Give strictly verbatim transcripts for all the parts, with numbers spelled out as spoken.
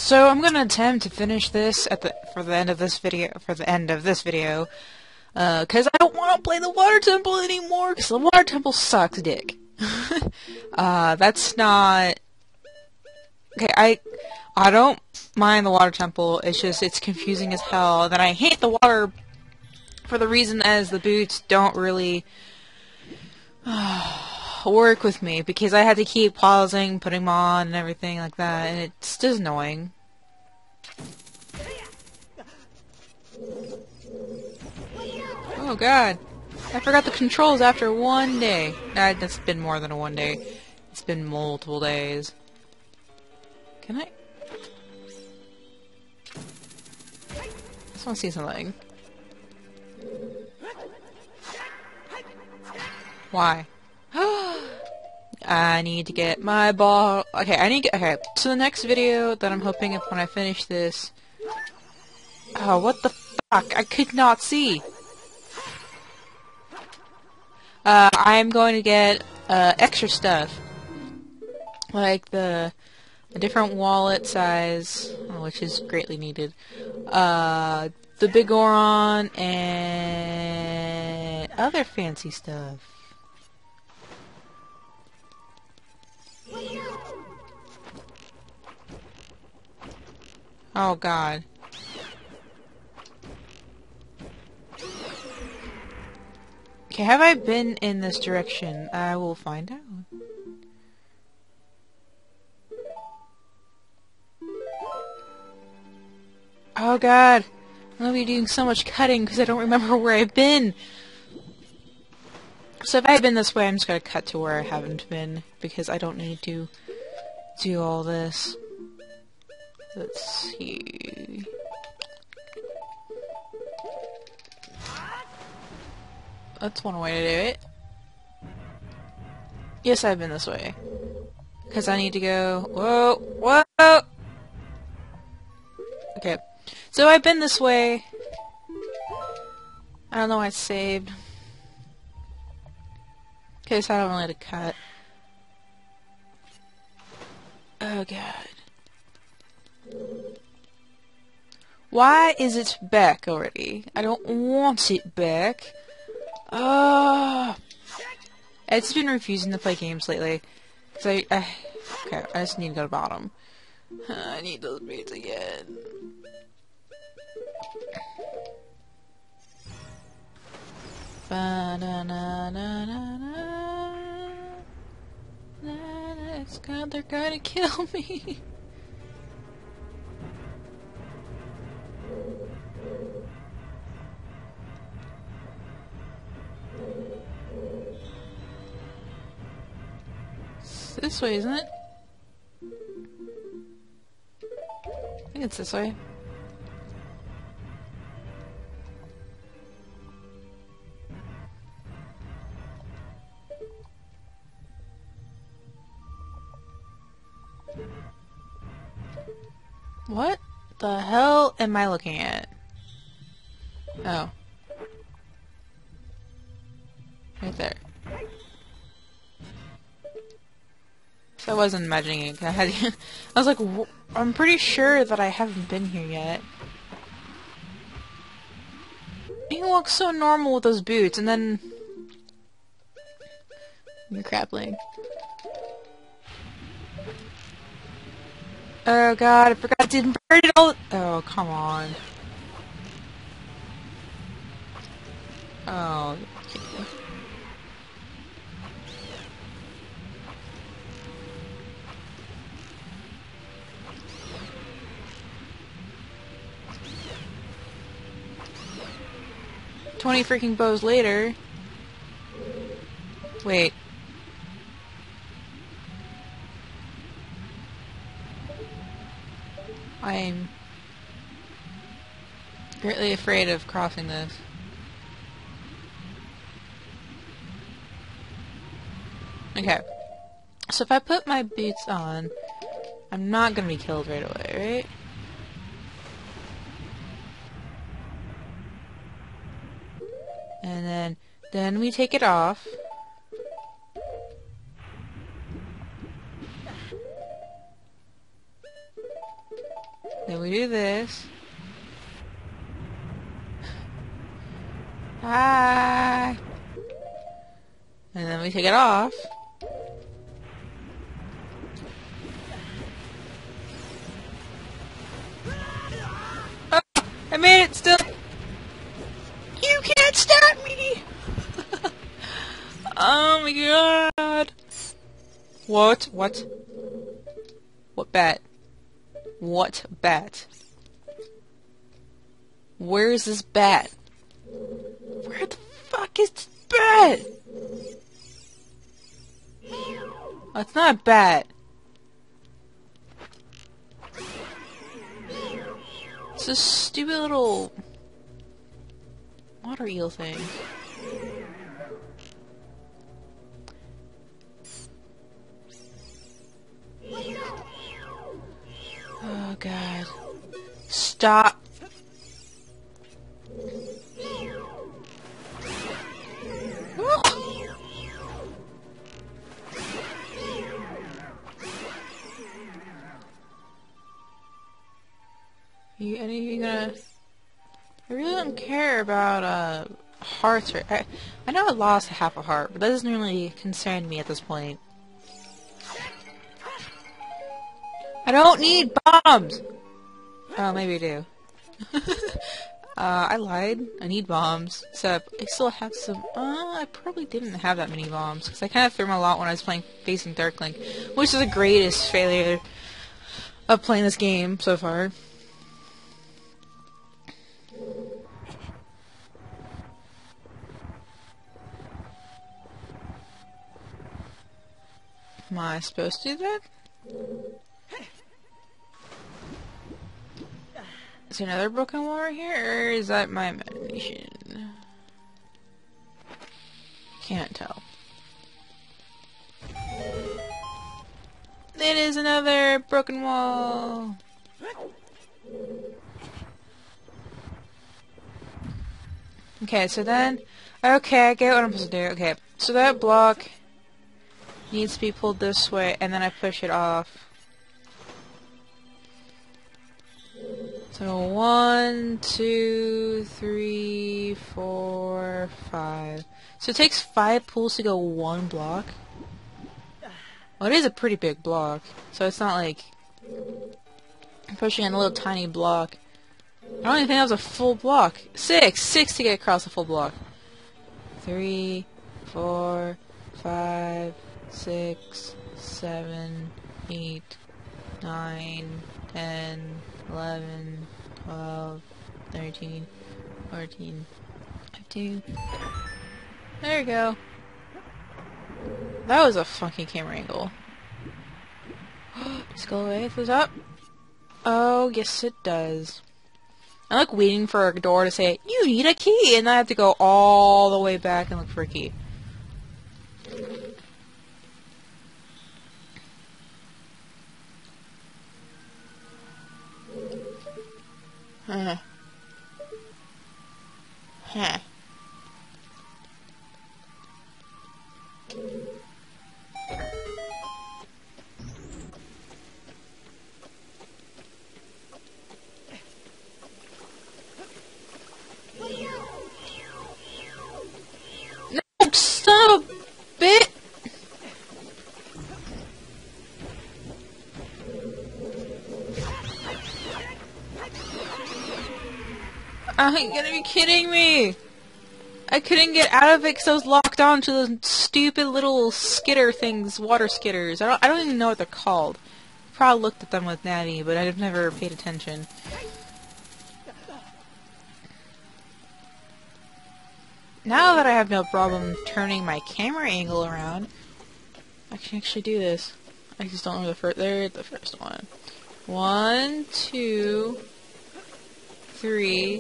So I'm gonna attempt to finish this at the for the end of this video for the end of this video, uh, cause I don't want to play the water temple anymore. Cause the water temple sucks, dick. uh, that's not okay. I I don't mind the water temple. It's just it's confusing as hell. Then I hate the water for the reason as the boots don't really work with me because I had to keep pausing, putting them on, and everything like that, and it's just annoying. Oh god, I forgot the controls after one day. Uh, that's been more than a one day. It's been multiple days. Can I? I just want to see something. Why? I need to get my ball. Okay, I need to get. Okay, so the next video that I'm hoping if when I finish this. Oh, what the fuck? I could not see. Uh, I'm going to get uh, extra stuff, like the, the different wallet size, which is greatly needed. Uh, the big Goron and other fancy stuff. Oh god. Okay, have I been in this direction? I will find out. Oh god. I'm gonna be doing so much cutting because I don't remember where I've been. So if I've been this way, I'm just gonna cut to where I haven't been because I don't need to do all this. Let's see. That's one way to do it. Yes, I've been this way. Because I need to go... Whoa! Whoa! Okay. So I've been this way. I don't know why I saved. Okay, so I don't really have to cut. Oh god. Why is it back already? I don't want it back. Oh, it's been refusing to play games lately. So I, I, okay, I just need to go to bottom. I need those beats again. Ba na na na na na. It's God, they're gonna kill me. This way, isn't it? I think it's this way. What the hell am I looking at? Oh. Right there. I wasn't imagining it. I, had, I was like, w I'm pretty sure that I haven't been here yet. You look so normal with those boots, and then you're crappling. Oh god, I forgot to invert it all. Oh, come on. Oh, okay. Twenty freaking bows later. Wait. I'm greatly afraid of crossing this. Okay. So if I put my boots on, I'm not gonna be killed right away, right? And then, then we take it off. Then we do this. Hi. And then we take it off. Oh, I made it still. You can't stop me. Oh my god. What? What? What bat? What bat? Where is this bat? Where the fuck is this bat? Oh, it's not a bat. It's a stupid little water eel thing. Oh god. Stop. You, any you gonna? I really don't care about uh hearts. Or I, I know I lost half a heart, but that doesn't really concern me at this point. I don't need bombs. Oh, maybe I do. uh, I lied. I need bombs. Except I still have some. Uh, I probably didn't have that many bombs because I kind of threw them a lot when I was playing Facing Dark Link, which is the greatest failure of playing this game so far. Am I supposed to do that? Is there another broken wall right here, or is that my imagination? Can't tell. It is another broken wall! Okay, so then... Okay, I get what I'm supposed to do. Okay, so that block needs to be pulled this way, and then I push it off. So one, two, three, four, five. So it takes five pulls to go one block. Well, it is a pretty big block, so it's not like I'm pushing on a little tiny block. I don't even think that was a full block. Six! Six to get across a full block. Three, four, five, six, seven, eight, nine, ten, eleven, twelve, thirteen, fourteen, fifteen. There you go. That was a funky camera angle. Just go away if it's up. Oh, yes it does. I'm like waiting for a door to say, you need a key, and I have to go all the way back and look for a key. Huh. Huh. No, son of a bit! Are you gonna be kidding me? I couldn't get out of it because I was locked on to those stupid little skitter things, water skitters. I don't, I don't even know what they're called. Probably looked at them with Natty, but I've never paid attention. Now that I have no problem turning my camera angle around, I can actually do this. I just don't know the first. There's the first one. One, two, three.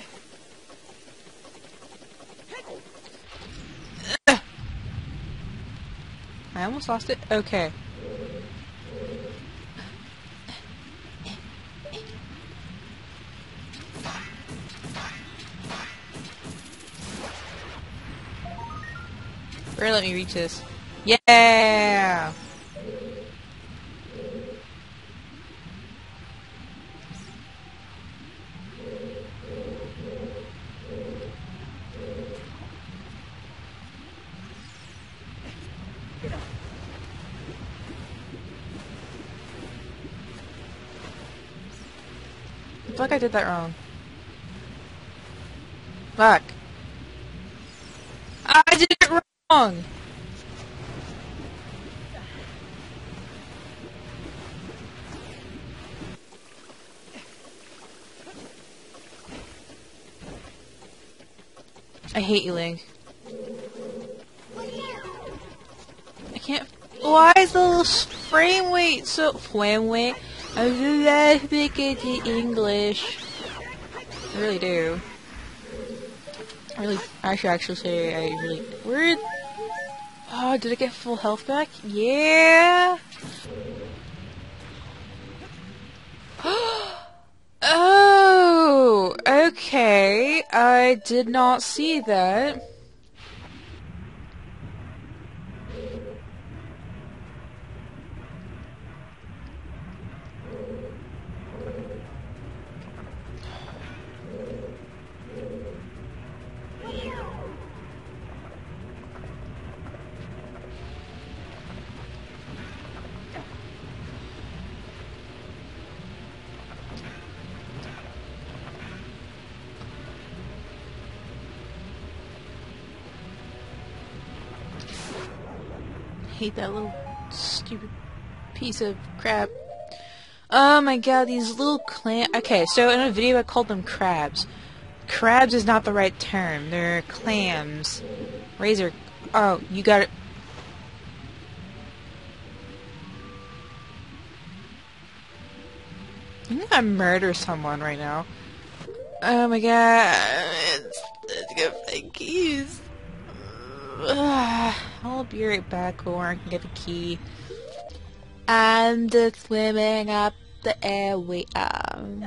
Ugh. I almost lost it. Okay. Better let me reach this. Yeah! feel like I did that wrong. Fuck. I did it wrong! I hate you, Link. I can't. Why is the little frame rate so frame rate? I love speaking English. I really do. I really, I should actually say I really. Where? Oh, did I get full health back? Yeah. Oh, okay. I did not see that. Hate that little stupid piece of crap. Oh my god, these little clam- Okay, so in a video I called them crabs. Crabs is not the right term. They're clams. Razor- Oh, you got it. I think I murder someone right now. Oh my god. It's, it's gonna find keys. Ugh. I'll be right back or I can get the key. And it's swimming up the airway. Um.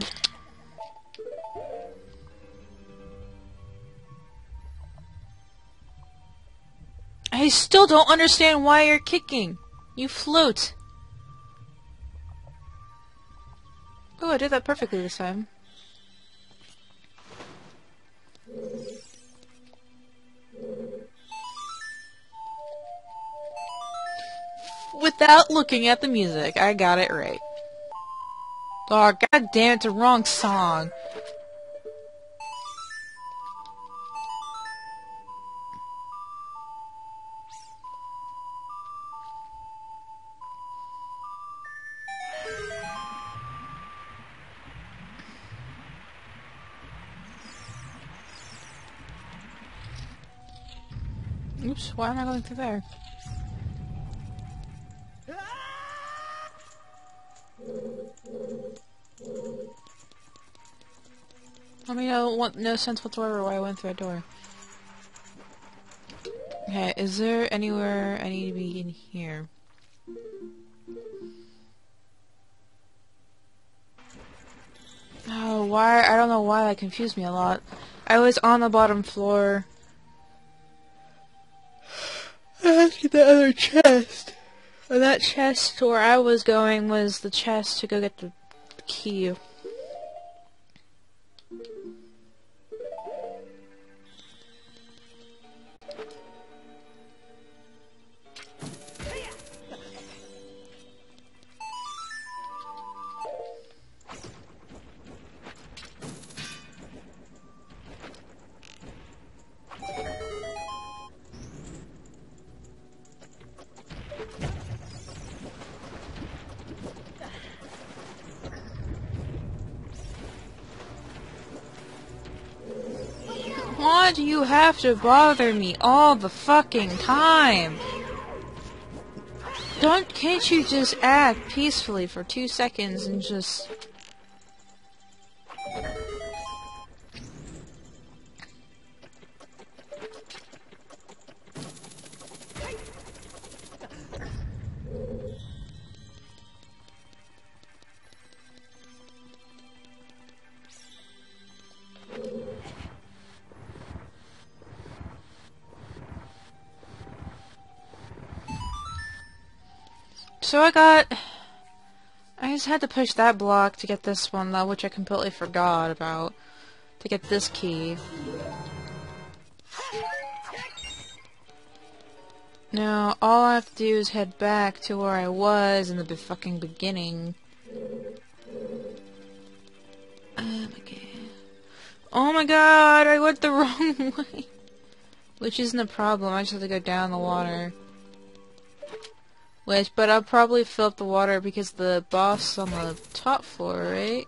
I still don't understand why you're kicking. You float. Oh, I did that perfectly this time. Without looking at the music, I got it right. Oh, god damn it, it's the wrong song. Oops, why am I going through there? I mean, I want no sense whatsoever why I went through that door. Okay, is there anywhere I need to be in here? Oh, why? I don't know why that confused me a lot. I was on the bottom floor. That's the other chest. And that chest where I was going was the chest to go get the key. Why do you have to bother me all the fucking time? Don't, can't you just act peacefully for two seconds and just... So I got... I just had to push that block to get this one, though, which I completely forgot about. To get this key. Now, all I have to do is head back to where I was in the be fucking beginning. Oh my god. Oh my god, I went the wrong way. Which isn't a problem, I just have to go down the water. Which, but I'll probably fill up the water because the boss is on the top floor, right?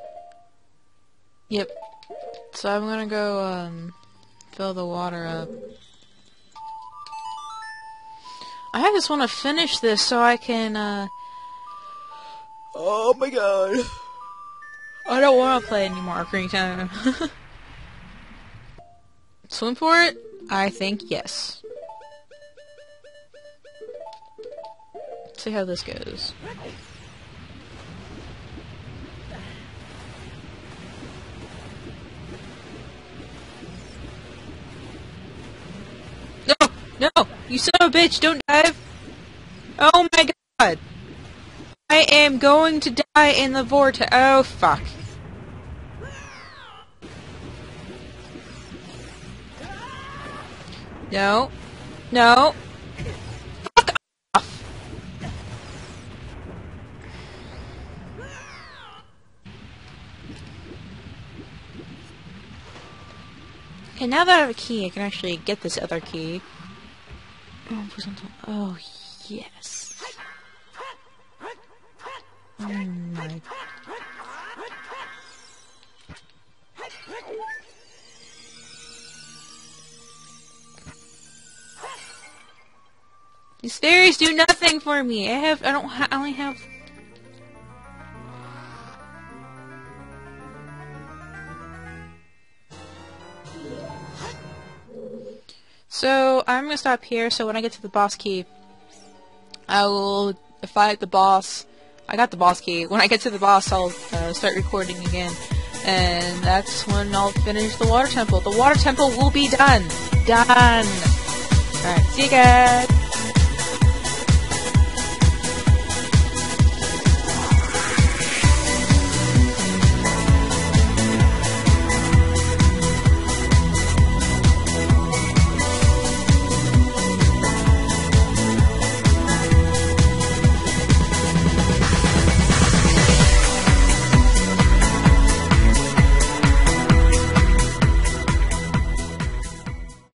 Yep. So I'm gonna go, um, fill the water up. I just want to finish this so I can, uh... Oh my god. I don't want to play any more Ocarina. Swim for it? I think yes. Let's see how this goes. No! No! You son of a bitch! Don't dive! Oh my god! I am going to die in the vortex. Oh fuck. No. No. Fuck off! Okay, now that I have a key, I can actually get this other key. Oh, oh yes. Oh my. These fairies do nothing for me. I have. I don't. Ha I only have. So I'm gonna stop here. So when I get to the boss key, I will fight the boss. I got the boss key. When I get to the boss, I'll uh, start recording again, and that's when I'll finish the water temple. The water temple will be done. Done. All right. See you guys.